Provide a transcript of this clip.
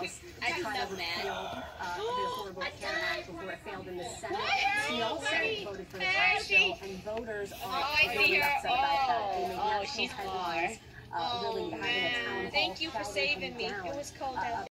House. The trial was failed, the Affordable Care Act before it failed in the Senate. She also voted for the tax bill, and voters are really upset about that. They made national headlines, really having a town hall Thank you for saving me. It was cold out there.